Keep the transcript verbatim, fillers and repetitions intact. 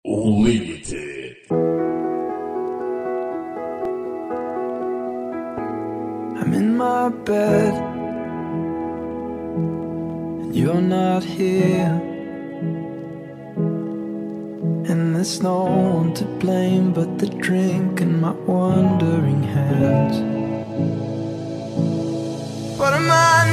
Limited. I'm in my bed and you're not here, and there's no one to blame but the drink in my wandering hands. What am I